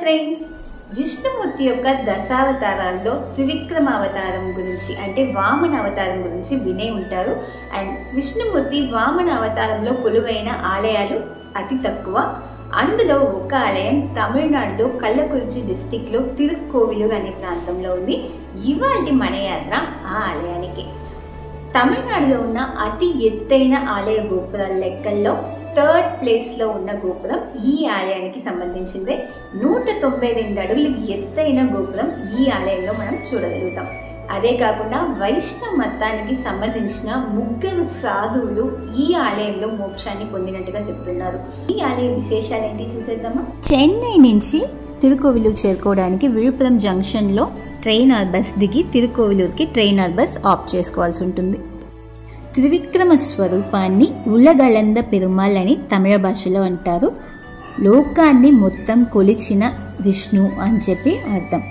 Friends, Vishnumurthy యొక్క దశావతారాల్లో త్రివిక్రమ అవతారం గురించి అంటే వామన అవతారం గురించి వినే ఉంటారు. అండ్ విష్ణుమూర్తి వామన అవతారంలో కొలువైన ఆలయాలు అతి తక్కువ. అందులో ఒక ఆలయం తమిళనాడులో కల్లకురిచి డిస్టిక్లో తిరుక్కోవిలూర్ అనే ప్రాంతంలో ఉంది. ఇవాల్టి మన యాత్ర ఆ ఆలయానికి. తమిళనాడులో ఉన్న అతి ఎత్తైన ఆలయ గోపురాల లెక్కల్లో 3rd ప్లేస్లో ఉన్న గోపురం ఈ ఆలయానికి సంబంధించిందే. 192 అడుగుల ఎత్తైన గోపురం ఈ ఆలయంలో మనం చూడగలుగుతాం. అదే కాకుండా వైష్ణవ మతానికి సంబంధించిన 3 సాధువులు ఈ ఆలయంలో మోక్షాన్ని పొందినట్టుగా చెప్తున్నారు. ఈ ఆలయ విశేషాలు ఏంటి చూసేద్దామా. చెన్నై నుంచి తిరుకోవిలూరు చేరుకోవడానికి విழுப்புరం జంక్షన్లో ట్రైన్ ఆర్ బస్ దిగి తిరుకోవిలూరుకి ట్రైన్ ఆర్ బస్ ఆప్ చేసుకోవాల్సి ఉంటుంది. త్రివిక్రమ స్వరూపాన్ని ఉలగలంద పెరుమాళ్ అని తమిళ భాషలో అంటారు. లోకాన్ని మొత్తం కొలిచిన విష్ణు అని చెప్పి అర్థం.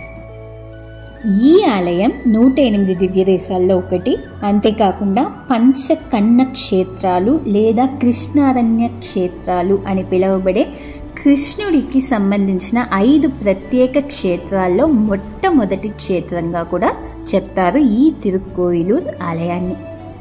ఈ ఆలయం 108 దివ్య దేశాల్లో ఒకటి. అంతేకాకుండా పంచకన్న క్షేత్రాలు లేదా కృష్ణారణ్య క్షేత్రాలు అని పిలువబడే కృష్ణుడికి సంబంధించిన 5 ప్రత్యేక క్షేత్రాల్లో మొట్టమొదటి క్షేత్రంగా కూడా చెప్తారు ఈ తిరుక్కోవిలూర్ ఆలయాన్ని.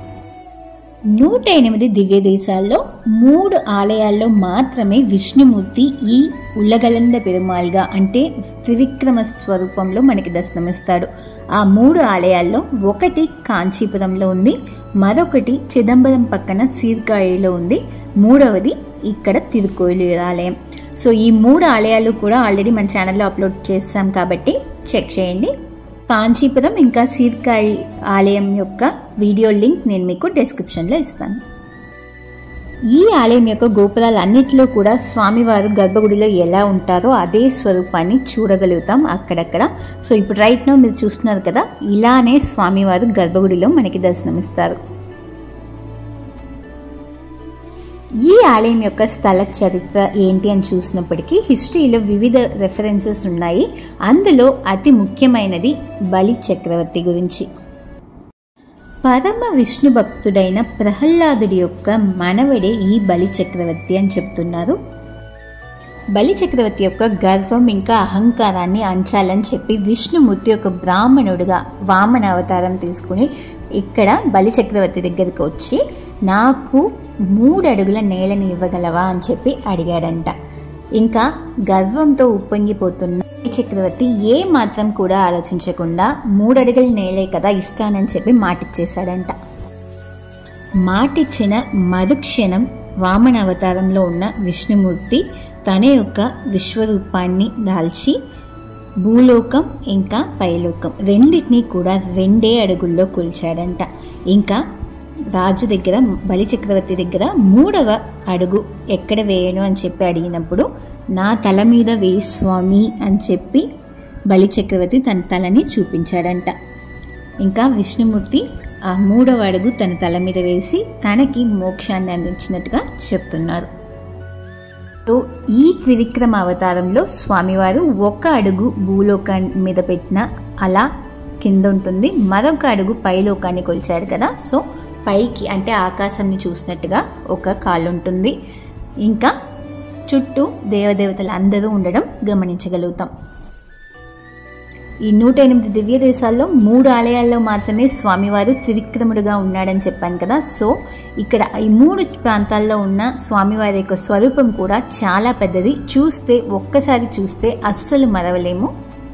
108 దివ్య దేశాల్లో 3 ఆలయాల్లో మాత్రమే విష్ణుమూర్తి ఈ ఉలగలంద పెరుమాల్గా అంటే త్రివిక్రమ స్వరూపంలో మనకి దర్శనమిస్తాడు. ఆ 3 ఆలయాల్లో ఒకటి కాంచీపురంలో ఉంది, మరొకటి చిదంబరం పక్కన సీర్కాళిలో ఉంది, మూడవది ఇక్కడ తిరుక్కోవిలూర్ ఆలయం. సో ఈ 3 ఆలయాలు కూడా ఆల్రెడీ మన ఛానల్లో అప్లోడ్ చేస్తాం కాబట్టి చెక్ చేయండి. కాంచీపురం ఇంకా సీర్కాళి ఆలయం యొక్క వీడియో లింక్ నేను మీకు డిస్క్రిప్షన్లో ఇస్తాను. ఈ ఆలయం యొక్క గోపురాలన్నిటిలో కూడా స్వామివారు గర్భగుడిలో ఎలా ఉంటారో అదే స్వరూపాన్ని చూడగలుగుతాం అక్కడక్కడ. సో ఇప్పుడు రైట్ నౌ మీరు చూస్తున్నారు కదా, ఇలానే స్వామివారు గర్భగుడిలో మనకి దర్శనమిస్తారు. ఈ ఆలయం యొక్క స్థల చరిత్ర ఏంటి అని చూసినప్పటికీ హిస్టరీలో వివిధ రెఫరెన్సెస్ ఉన్నాయి. అందులో అతి ముఖ్యమైనది బలి చక్రవర్తి గురించి. పరమ విష్ణు భక్తుడైన ప్రహ్లాదుడి యొక్క మనవడే ఈ బలి చక్రవర్తి అని చెప్తున్నారు. బలి చక్రవర్తి యొక్క గర్వం ఇంకా అహంకారాన్ని అంచాలని చెప్పి విష్ణుమూర్తి ఒక బ్రాహ్మణుడిగా వామన అవతారం తీసుకుని ఇక్కడ బలి చక్రవర్తి దగ్గరికి వచ్చి నాకు 3 అడుగుల నేలని ఇవ్వగలవా అని చెప్పి అడిగాడంట. ఇంకా గర్వంతో ఉప్పొంగిపోతున్న చక్రవర్తి ఏ మాత్రం కూడా ఆలోచించకుండా 3 అడుగుల నేలే కదా ఇస్తానని చెప్పి మాటిచ్చేశాడంట. మాటిచ్చిన మరుక్షణం వామన అవతారంలో ఉన్న విష్ణుమూర్తి తన యొక్క విశ్వరూపాన్ని దాల్చి భూలోకం ఇంకా పైలోకం రెండింటినీ కూడా 2 అడుగుల్లో కొలిచాడంట. ఇంకా రాజు దగ్గర బలి చక్రవర్తి దగ్గర 3వ అడుగు ఎక్కడ వేయను అని చెప్పి అడిగినప్పుడు నా తల మీద వేయి స్వామి అని చెప్పి బలి చక్రవర్తి తన తలని చూపించాడంట. ఇంకా విష్ణుమూర్తి ఆ 3వ అడుగు తన తల మీద వేసి తనకి మోక్షాన్ని అందించినట్టుగా చెప్తున్నారు. ఈ త్రివిక్రమ అవతారంలో స్వామివారు 1 అడుగు భూలోకాన్ని మీద పెట్టిన అలా కింద ఉంటుంది, మరొక అడుగు పైలోకాన్ని కొలిచాడు కదా. సో పైకి అంటే ఆకాశాన్ని చూసినట్టుగా ఒక కాలు ఉంటుంది. ఇంకా చుట్టూ దేవదేవతలు అందరూ ఉండడం గమనించగలుగుతాం. ఈ 108 దివ్య దేశాల్లో 3 ఆలయాల్లో మాత్రమే స్వామివారు త్రివిక్రముడుగా ఉన్నాడని చెప్పాను కదా. సో ఇక్కడ ఈ 3 ప్రాంతాల్లో ఉన్న స్వామివారి యొక్క స్వరూపం కూడా చాలా పెద్దది. ఒక్కసారి చూస్తే అస్సలు మరవలేము.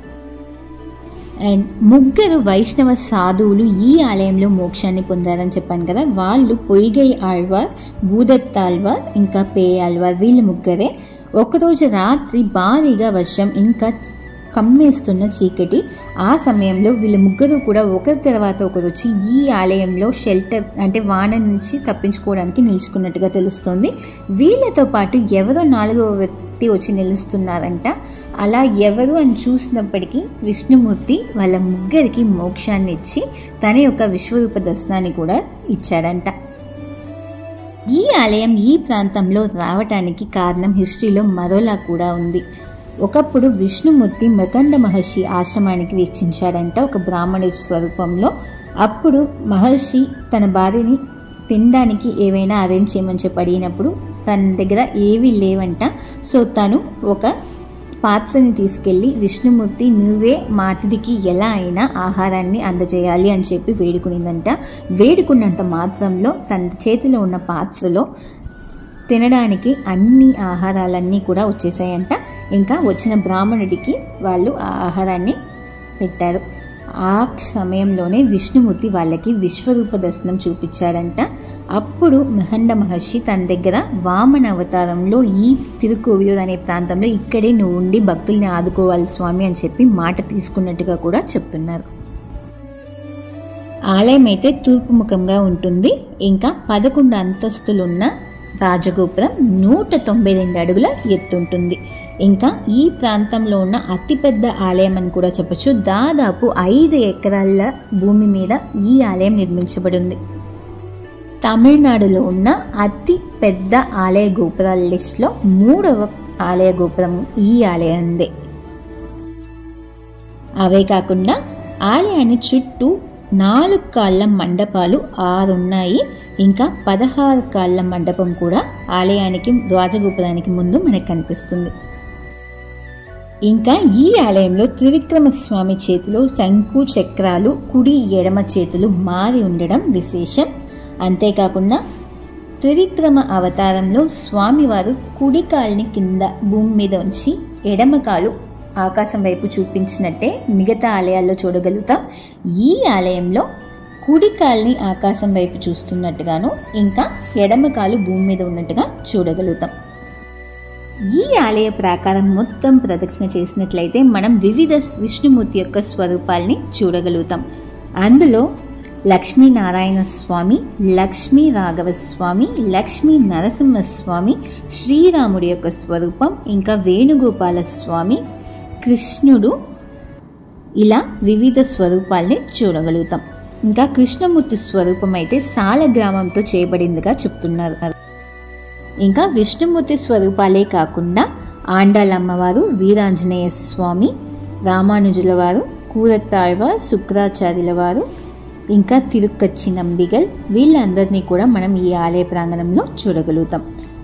అండ్ 3 వైష్ణవ సాధువులు ఈ ఆలయంలో మోక్షాన్ని పొందారని చెప్పాను కదా. వాళ్ళు పొయ్గై ఆళ్వార్, భూదత్తాళ్వార్ ఇంకా పేయాళ్వార్. వీళ్ళు 3 ఒకరోజు రాత్రి భారీగా వర్షం ఇంకా కమ్మేస్తున్న చీకటి. ఆ సమయంలో వీళ్ళు 3 కూడా ఒకరి తర్వాత ఒకరు వచ్చి ఈ ఆలయంలో షెల్టర్ అంటే వాన నుంచి తప్పించుకోవడానికి నిలుచుకున్నట్టుగా తెలుస్తోంది. వీళ్ళతో పాటు ఎవరో 4వ వ్యక్తి వచ్చి నిలుస్తున్నారంట. అలా ఎవరు అని చూసినప్పటికీ విష్ణుమూర్తి వాళ్ళ 3కి మోక్షాన్ని ఇచ్చి తన యొక్క విశ్వరూప దర్శనాన్ని కూడా ఇచ్చాడంట. ఈ ఆలయం ఈ ప్రాంతంలో రావటానికి కారణం హిస్టరీలో మరోలా కూడా ఉంది. ఒకప్పుడు విష్ణుమూర్తి మృకండ మహర్షి ఆశ్రమానికి వీక్షించాడంట ఒక బ్రాహ్మణుడి స్వరూపంలో. అప్పుడు మహర్షి తన భార్యని తినడానికి ఏవైనా అరేంజ్ చేయమని చెప్పి అడిగినప్పుడు తన దగ్గర ఏవీ లేవంట. సో తను ఒక పాత్రని తీసుకెళ్ళి విష్ణుమూర్తి నువ్వే మా అతిథికి ఎలా అయినా ఆహారాన్ని అందజేయాలి అని చెప్పి వేడుకునిందంట. వేడుకున్నంత మాత్రంలో తన చేతిలో ఉన్న పాత్రలో తినడానికి అన్ని ఆహారాలన్నీ కూడా వచ్చేసాయంట. ఇంకా వచ్చిన బ్రాహ్మణుడికి వాళ్ళు ఆ ఆహారాన్ని పెట్టారు. ఆ సమయంలోనే విష్ణుమూర్తి వాళ్ళకి విశ్వరూప దర్శనం చూపించాడంట. అప్పుడు మహండ మహర్షి తన దగ్గర వామన అవతారంలో ఈ తిరుకోవిలూరు అనే ప్రాంతంలో ఇక్కడే నువ్వు ఉండి భక్తుల్ని ఆదుకోవాలి స్వామి అని చెప్పి మాట తీసుకున్నట్టుగా కూడా చెప్తున్నారు. ఆలయం అయితే తూర్పు ముఖంగా ఉంటుంది. ఇంకా 11 అంతస్తులున్న రాజగోపురం 192 అడుగుల ఎత్తుంటుంది. ఇంకా ఈ ప్రాంతంలో ఉన్న అతిపెద్ద ఆలయం అని కూడా చెప్పచ్చు. దాదాపు 5 ఎకరాల భూమి మీద ఈ ఆలయం నిర్మించబడింది. తమిళనాడులో ఉన్న అతి పెద్ద ఆలయ గోపురాల లిస్టులో 3వ ఆలయ గోపురం ఈ ఆలయందే. అవే కాకుండా ఆలయాన్ని చుట్టూ 4 కాళ్ళ మండపాలు 6 ఉన్నాయి. ఇంకా 16 కాళ్ళ మండపం కూడా ఆలయానికి రాజగోపురానికి ముందు మనకు కనిపిస్తుంది. ఇంకా ఈ ఆలయంలో త్రివిక్రమస్వామి చేతిలో శంకు చక్రాలు కుడి ఎడమ చేతులు మారి ఉండడం విశేషం. అంతేకాకుండా త్రివిక్రమ అవతారంలో స్వామివారు కుడి కాలుని కింద భూమి మీద ఉంచి ఎడమ కాలు ఆకాశం వైపు చూపించినట్టే మిగతా ఆలయాల్లో చూడగలుగుతాం. ఈ ఆలయంలో కుడి కాలుని ఆకాశం వైపు చూస్తున్నట్టుగాను ఇంకా ఎడమ కాలు భూమి మీద ఉన్నట్టుగా చూడగలుగుతాం. ఈ ఆలయ ప్రాకారం మొత్తం ప్రదక్షిణ చేసినట్లయితే మనం వివిధ విష్ణుమూర్తి యొక్క స్వరూపాల్ని చూడగలుగుతాం. అందులో లక్ష్మీనారాయణ స్వామి, లక్ష్మీ రాఘవ స్వామి, లక్ష్మీ నరసింహస్వామి, శ్రీరాముడి యొక్క స్వరూపం, ఇంకా వేణుగోపాల స్వామి, కృష్ణుడు, ఇలా వివిధ స్వరూపాల్ని చూడగలుగుతాం. ఇంకా కృష్ణమూర్తి స్వరూపం అయితే సాలగ్రామంతో చేయబడిందిగా చెప్తున్నారు. ఇంకా విష్ణుమూర్తి స్వరూపాలే కాకుండా ఆండాళ్ళ అమ్మవారు, వీరాంజనేయ స్వామి, రామానుజుల వారు, కూరత్తాళ్వార్, శుక్రాచార్యుల వారు, ఇంకా తిరుక్కచ్చి నంబిగల్, వీళ్ళందరినీ కూడా మనం ఈ ఆలయ ప్రాంగణంలో చూడగలుగుతాం.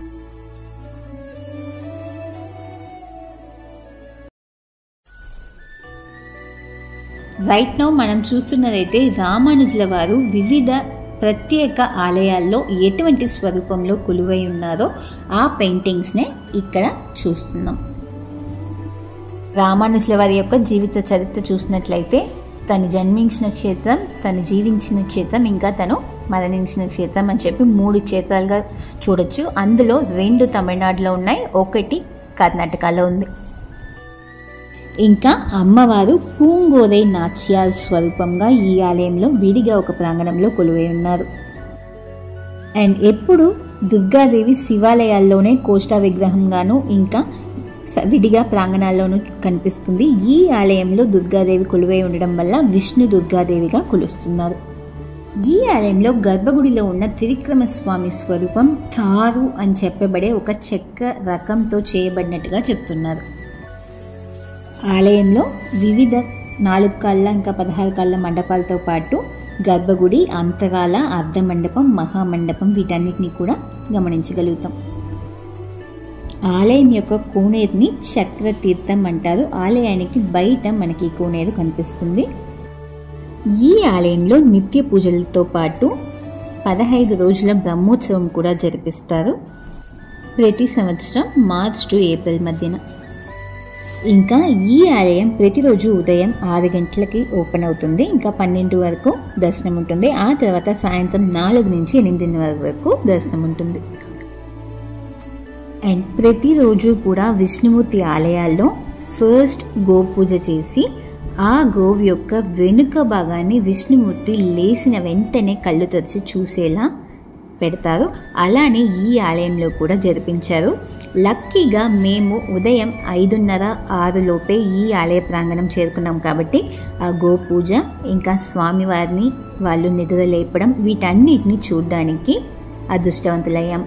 రైట్ నౌ మనం చూస్తున్నదైతే రామానుజుల వారు వివిధ ప్రత్యేక ఆలయాల్లో ఎటువంటి స్వరూపంలో కొలువై ఉన్నారో ఆ పెయింటింగ్స్నే ఇక్కడ చూస్తున్నాం. రామానుజుల వారి యొక్క జీవిత చరిత్ర చూసినట్లయితే తను జన్మించిన క్షేత్రం, తను జీవించిన క్షేత్రం, ఇంకా తను మరణించిన క్షేత్రం అని చెప్పి 3 క్షేత్రాలుగా చూడొచ్చు. అందులో 2 తమిళనాడులో ఉన్నాయి, 1 కర్ణాటకలో ఉంది. ఇంకా అమ్మవారు పూంగోరై నాచ్యాల స్వరూపంగా ఈ ఆలయంలో విడిగా ఒక ప్రాంగణంలో కొలువై ఉన్నారు. అండ్ ఎప్పుడు దుర్గాదేవి శివాలయాల్లోనే కోష్టా విగ్రహంగాను ఇంకా విడిగా ప్రాంగణాల్లోనూ కనిపిస్తుంది. ఈ ఆలయంలో దుర్గాదేవి కొలువై ఉండడం వల్ల విష్ణు దుర్గాదేవిగా కొలుస్తున్నారు. ఈ ఆలయంలో గర్భగుడిలో ఉన్న త్రివిక్రమస్వామి స్వరూపం తారు అని చెప్పబడే ఒక చెక్క రకంతో చేయబడినట్టుగా చెప్తున్నారు. ఆలయంలో వివిధ 4 కాళ్ళ ఇంకా 16 కాళ్ళ మండపాలతో పాటు గర్భగుడి, అంతరాల, అర్ధమండపం, మహామండపం వీటన్నిటిని కూడా గమనించగలుగుతాం. ఆలయం యొక్క కోనేరుని చక్రతీర్థం అంటారు. ఆలయానికి బయట మనకి కోనేరు కనిపిస్తుంది. ఈ ఆలయంలో నిత్య పూజలతో పాటు 15 రోజుల బ్రహ్మోత్సవం కూడా జరిపిస్తారు ప్రతి సంవత్సరం మార్చ్ టు ఏప్రిల్ మధ్యన. ఇంకా ఈ ఆలయం ప్రతిరోజు ఉదయం 6 గంటలకి ఓపెన్ అవుతుంది. ఇంకా 12 వరకు దర్శనం ఉంటుంది. ఆ తర్వాత సాయంత్రం 4 నుంచి 8 వరకు దర్శనం ఉంటుంది. అండ్ ప్రతిరోజు కూడా విష్ణుమూర్తి ఆలయాల్లో ఫస్ట్ గో పూజ చేసి ఆ గోవు యొక్క వెనుక భాగాన్ని విష్ణుమూర్తి లేచిన వెంటనే కళ్ళు తెరిచి చూసేలా పెడతారు. అలానే ఈ ఆలయంలో కూడా జరిపించారు. లక్కీగా మేము ఉదయం 5:30-6 లోపే ఈ ఆలయ ప్రాంగణం చేరుకున్నాం కాబట్టి ఆ గో పూజ ఇంకా స్వామివారిని వాళ్ళు నిద్ర లేపడం వీటన్నిటిని చూడడానికి అదృష్టవంతులయ్యాం.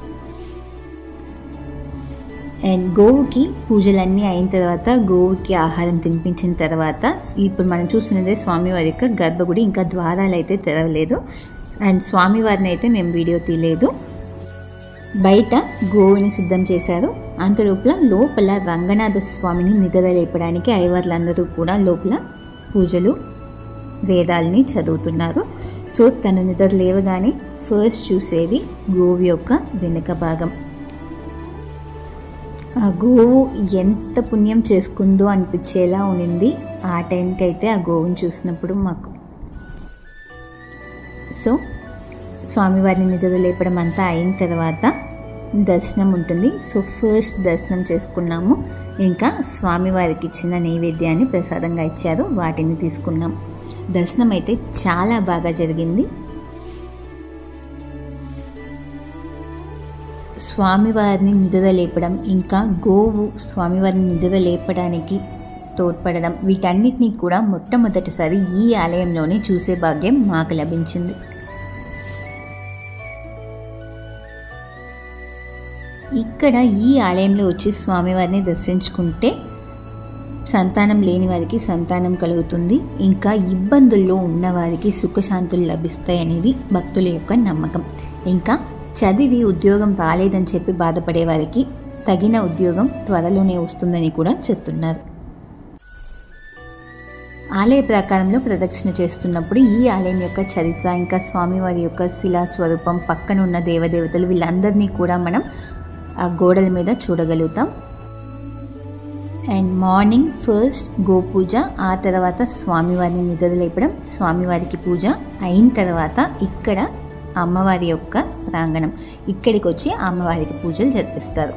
అండ్ గోవుకి పూజలన్నీ అయిన తర్వాత గోవుకి ఆహారం తినిపించిన తర్వాత ఇప్పుడు మనం చూస్తున్నదే స్వామివారి యొక్క గర్భగుడి. ఇంకా ద్వారాలు అయితే తెరవలేదు అండ్ స్వామివారిని అయితే మేము వీడియో తీయలేదు. బయట గోవుని సిద్ధం చేశారు. అంతలోపల లోపల రంగనాథ స్వామిని నిద్రలేపడానికి అయ్యవార్లందరూ కూడా లోపల పూజలు వేదాలని చదువుతున్నారు. సో తను నిద్ర లేవగానే ఫస్ట్ చూసేది గోవు యొక్క వెనుక భాగం. ఆ గోవు ఎంత పుణ్యం చేసుకుందో అనిపించేలా ఉన్నింది ఆ టైంకి అయితే ఆ గోవుని చూసినప్పుడు మాకు. సో స్వామివారిని నిద్ర లేపడం అంతా అయిన తర్వాత దర్శనం ఉంటుంది. సో ఫస్ట్ దర్శనం చేసుకున్నాము. ఇంకా స్వామివారికి ఇచ్చిన నైవేద్యాన్ని ప్రసాదంగా ఇచ్చారు, వాటిని తీసుకున్నాం. దర్శనం అయితే చాలా బాగా జరిగింది. స్వామివారిని నిద్ర లేపడం, ఇంకా గోవు స్వామివారిని నిద్ర లేపడానికి తోడ్పడడం, వీటన్నిటినీ కూడా మొట్టమొదటిసారి ఈ ఆలయంలోనే చూసే భాగ్యం మాకు లభించింది. ఇక్కడ ఈ ఆలయంలో వచ్చి స్వామివారిని దర్శించుకుంటే సంతానం లేని వారికి సంతానం కలుగుతుంది, ఇంకా ఇబ్బందుల్లో ఉన్నవారికి సుఖశాంతులు లభిస్తాయి అనేది భక్తుల యొక్క నమ్మకం. ఇంకా చదివి ఉద్యోగం రాలేదని చెప్పి బాధపడే వారికి తగిన ఉద్యోగం త్వరలోనే వస్తుందని కూడా చెప్తున్నారు. ఆలయ ప్రాకారంలో ప్రదక్షిణ చేస్తున్నప్పుడు ఈ ఆలయం యొక్క చరిత్ర, ఇంకా స్వామివారి యొక్క శిలా స్వరూపం, పక్కన ఉన్న దేవదేవతలు, వీళ్ళందరినీ కూడా మనం ఆ గోడల మీద చూడగలుగుతాం. అండ్ మార్నింగ్ ఫస్ట్ గోపూజ, ఆ తర్వాత స్వామివారిని నిద్ర లేపడం, స్వామివారికి పూజ అయిన తర్వాత ఇక్కడ అమ్మవారి యొక్క ప్రాంగణం, ఇక్కడికి వచ్చి అమ్మవారికి పూజలు జరిపిస్తారు.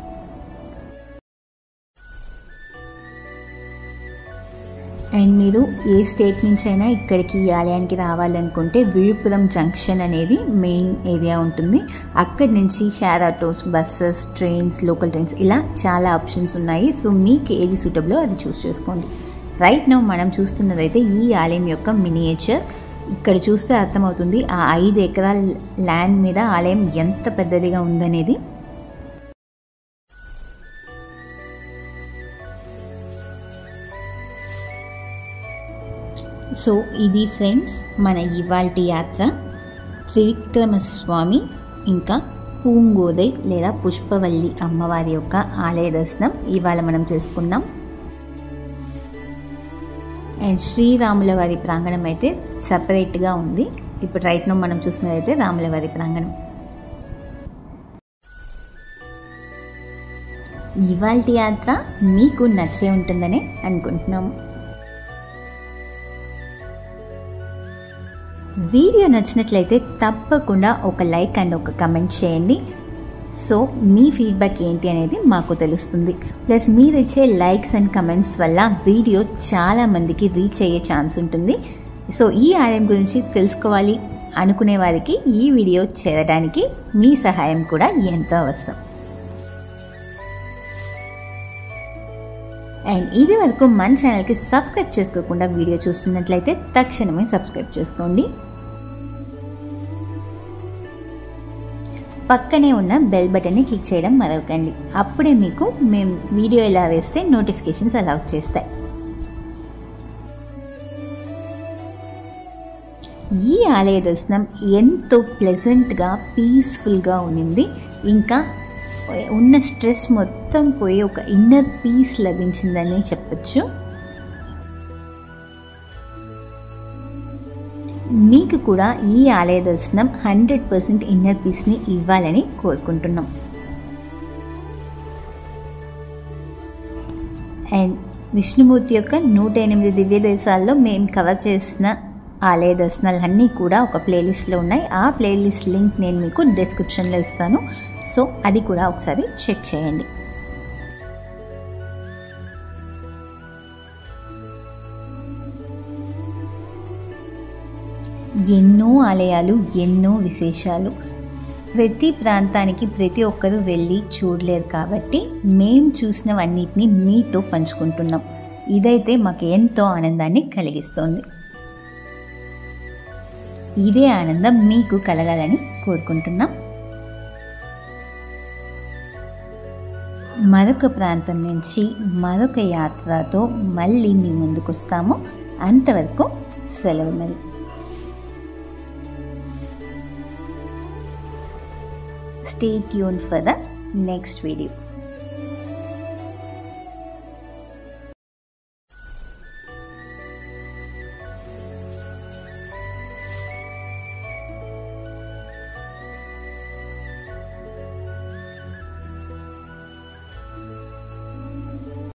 అండ్ మీరు ఏ స్టేట్ నుంచి అయినా ఇక్కడికి ఈ ఆలయానికి రావాలనుకుంటే విழுப்புరం జంక్షన్ అనేది మెయిన్ ఏరియా ఉంటుంది. అక్కడి నుంచి share autos, buses, trains, local trains, ఇలా చాలా ఆప్షన్స్ ఉన్నాయి. సో మీకు ఏది సూటబులో అది చూస్ చేసుకోండి. రైట్ నౌ మనం చూస్తున్నదైతే ఈ ఆలయం యొక్క మినియేచర్. ఇక్కడ చూస్తే అర్థమవుతుంది ఆ 5 ఎకరాల ల్యాండ్ మీద ఆలయం ఎంత పెద్దదిగా ఉందనేది. సో ఇది ఫ్రెండ్స్ మన ఇవాల్టి యాత్ర. త్రివిక్రమస్వామి ఇంకా పూంగోదై లేదా పుష్పవల్లి అమ్మవారి యొక్క ఆలయ దర్శనం ఇవాళ మనం చేసుకున్నాం. అండ్ శ్రీరాముల వారి ప్రాంగణం అయితే సపరేట్గా ఉంది. ఇప్పుడు రైట్ నో మనం చూస్తున్నదైతే రాముల వారి ప్రాంగణం. ఇవాల్టి యాత్ర మీకు నచ్చే ఉంటుందనే అనుకుంటున్నాము. వీడియో నచ్చినట్లయితే తప్పకుండా ఒక లైక్ అండ్ ఒక కమెంట్ చేయండి. సో మీ ఫీడ్బ్యాక్ ఏంటి అనేది మాకు తెలుస్తుంది. ప్లస్ మీరు ఇచ్చే లైక్స్ అండ్ కమెంట్స్ వల్ల వీడియో చాలామందికి రీచ్ అయ్యే ఛాన్స్ ఉంటుంది. సో ఈ ఆలయం గురించి తెలుసుకోవాలి అనుకునే వారికి ఈ వీడియో చేరడానికి మీ సహాయం కూడా ఎంతో అవసరం. అండ్ ఇది వరకు మన ఛానల్కి సబ్స్క్రైబ్ చేసుకోకుండా వీడియో చూస్తున్నట్లయితే తక్షణమే సబ్స్క్రైబ్ చేసుకోండి. పక్కనే ఉన్న బెల్ బటన్ని క్లిక్ చేయడం మరవకండి. అప్పుడే మీకు మేము వీడియో ఎలా వేస్తే నోటిఫికేషన్స్ అలా వచ్చేస్తాయి. ఈ ఆలయ దర్శనం ఎంతో ప్లెజెంట్గా, పీస్ఫుల్గా ఉన్నింది. ఇంకా ఉన్న స్ట్రెస్ మొత్తం పోయి ఒక ఇన్నర్ పీస్ లభించిందని చెప్పచ్చు. మీకు కూడా ఈ ఆలయ దర్శనం 100% ఇన్నర్ పీస్ని ఇవ్వాలని కోరుకుంటున్నాం. అండ్ విష్ణుమూర్తి యొక్క 108 దివ్య దేశాల్లో మేము కవర్ చేసిన ఆలయ దర్శనాలన్నీ కూడా ఒక ప్లేలిస్ట్లో ఉన్నాయి. ఆ ప్లేలిస్ట్ లింక్ నేను మీకు డిస్క్రిప్షన్లో ఇస్తాను. సో అది కూడా ఒకసారి చెక్ చేయండి. ఎన్నో ఆలయాలు, ఎన్నో విశేషాలు. ప్రతి ప్రాంతానికి ప్రతి ఒక్కరూ వెళ్ళి చూడలేరు కాబట్టి మేము చూసినవన్నిటిని మీతో పంచుకుంటున్నాం. ఇదైతే మాకు ఎంతో ఆనందాన్ని కలిగిస్తోంది. ఇదే ఆనందం మీకు కలగాలని కోరుకుంటున్నాం. మరొక ప్రాంతం నుంచి మరొక యాత్రతో మళ్ళీ మీ ముందుకు వస్తాము. అంతవరకు సెలవు మరి. stay tuned for the next video.